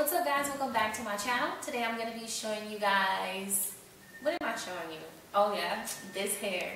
What's up guys, welcome back to my channel. Today I'm going to be showing you guys, what am I showing you? Oh yeah, this hair.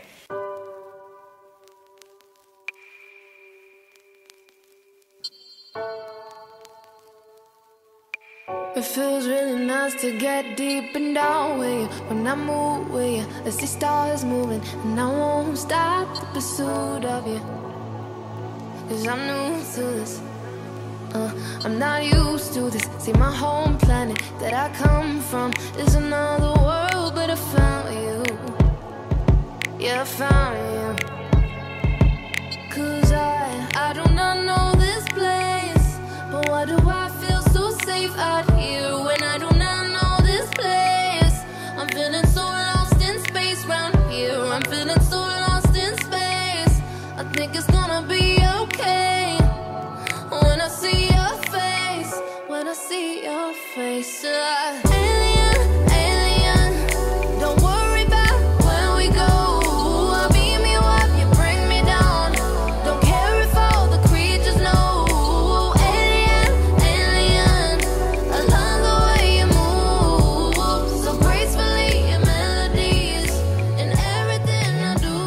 It feels really nice to get deep and down with you. When I move with you, I see stars moving, and I won't stop the pursuit of you. 'Cause I'm new to this, I'm not used to this. See, my home planet that I come from is another world, but I found you. Yeah, I found you. 'Cause I do not know this place, but why do I feel so safe out here when I do not know this place? I'm feeling so lost in space round here. I'm feeling so lost in space. I think it's gonna be okay when I see your face. When I see your face, alien, alien. Don't worry about where we go. I'll beam you up, you bring me down. Don't care if all the creatures know. Alien, alien. I love the way you move so gracefully. Your melodies in everything I do,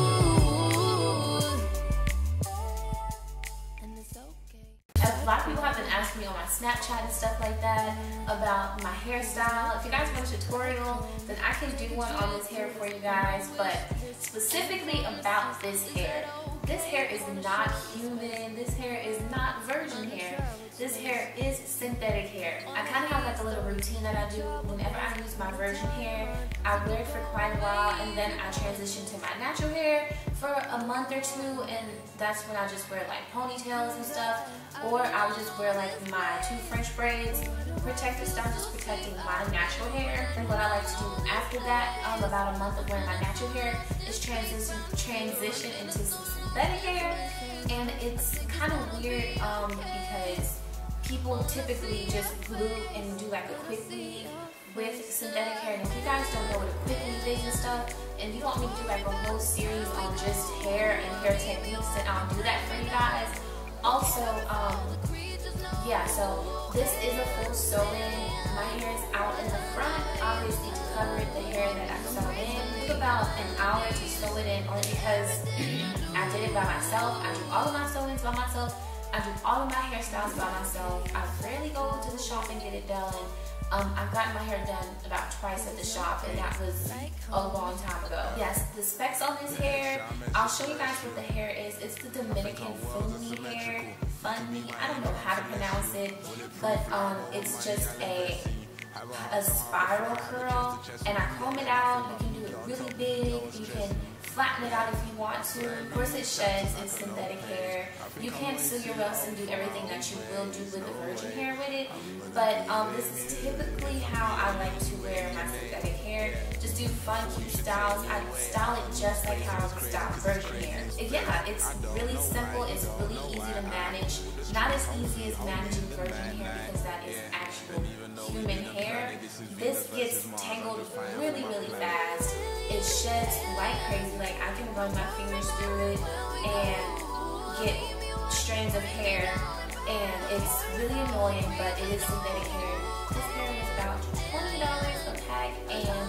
and it's okay. A lot of people have been asking me on my Snapchat and stuff like that about my hairstyle. If you guys want a tutorial, then I can do one on this hair for you guys, but specifically about this hair. This hair is not human. This hair is not virgin hair. This hair is synthetic hair. I kind of have like a little routine that I do whenever I use my virgin hair. I wear it for quite a while, and then I transition to my natural hair for a month or two, and that's when I just wear like ponytails and stuff, or I would just wear like my 2 French braids, protective style, just protecting my natural hair. And what I like to do after that, about a month of wearing my natural hair, is transition into some synthetic hair. And it's kind of weird because people typically just glue and do like a quick weave with synthetic hair. And if you guys don't know what a quick weave is and stuff, and you want me to do like a whole series on just hair and hair techniques, then I'll do that for you guys. Also, yeah, so this is a full sew-in. My hair is out in the front, obviously to cover the hair that I sewed in. It took about an hour to sew it in, only because I did it by myself. I do all of my sew-ins by myself. I do all of my hairstyles by myself. I rarely go to the shop and get it done. I've gotten my hair done about twice at the shop, and that was a long time ago. Yes, the specs on this hair, I'll show you guys what the hair is. It's the Dominican Funme hair. Funme, I don't know how to pronounce it, but it's just a spiral curl, and I comb it out. You can do it really big. You can flatten it out if you want to. Of course it sheds, it's synthetic hair. You can seal your waist and do everything that you will do with the virgin hair with it, but this is typically how I like to wear my synthetic hair. Just do fun, cute styles. I style it just like how I would style virgin hair. Yeah, it's really simple, it's really easy to manage. Not as easy as managing virgin hair because that is actual human hair. This gets tangled really, really fast. It sheds like crazy. Like I can run my fingers through it and get strands of hair, and it's really annoying, but it is synthetic hair. This hair is about $20 a pack, and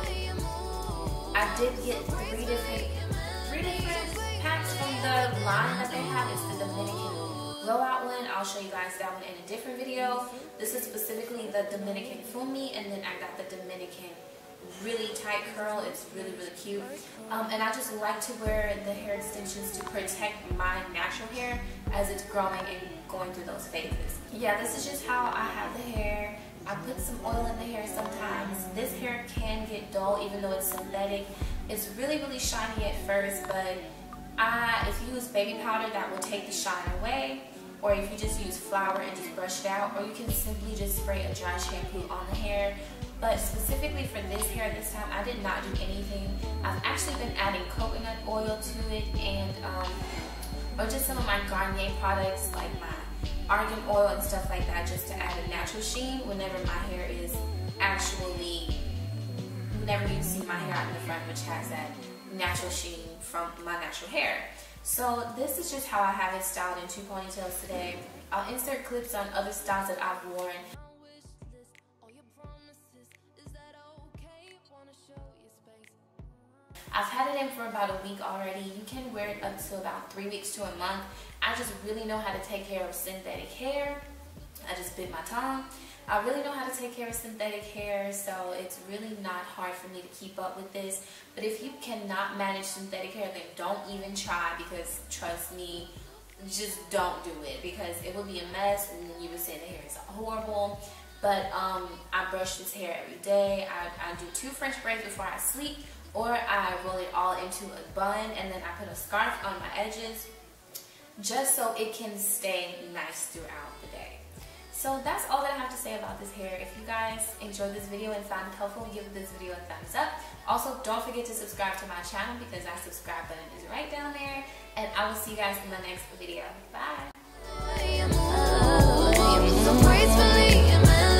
I did get three different packs from the line that they have. It's the Dominican blowout one. I'll show you guys that one in a different video. This is specifically the Dominican Funme, and then I got the Dominican really tight curl. It's really, really cute. And I just like to wear the hair extensions to protect my natural hair as it's growing and going through those phases. Yeah, this is just how I have the hair. I put some oil in the hair sometimes. This hair can get dull even though it's synthetic. It's really, really shiny at first, but if you use baby powder, that will take the shine away. Or if you just use flour and just brush it out, or you can simply just spray a dry shampoo on the hair. But specifically for this hair this time, I did not do anything. I've actually been adding coconut oil to it, and or just some of my Garnier products like my argan oil and stuff like that, just to add a natural sheen whenever my hair is actually, whenever you see my hair out in the front, which has that natural sheen from my natural hair. So this is just how I have it styled in 2 ponytails today. I'll insert clips on other styles that I've worn. I've had it in for about a week already. You can wear it up to about 3 weeks to a month. I just really know how to take care of synthetic hair. I just bit my tongue. I really know how to take care of synthetic hair, so it's really not hard for me to keep up with this. But if you cannot manage synthetic hair, then don't even try, because trust me, just don't do it, because it will be a mess and then you would say the hair is horrible. But I brush this hair every day. I do 2 French braids before I sleep, or I roll it all into a bun and then I put a scarf on my edges just so it can stay nice throughout the day. So that's all that I have to say about this hair. If you guys enjoyed this video and found it helpful, give this video a thumbs up. Also, don't forget to subscribe to my channel, because that subscribe button is right down there. And I will see you guys in my next video. Bye.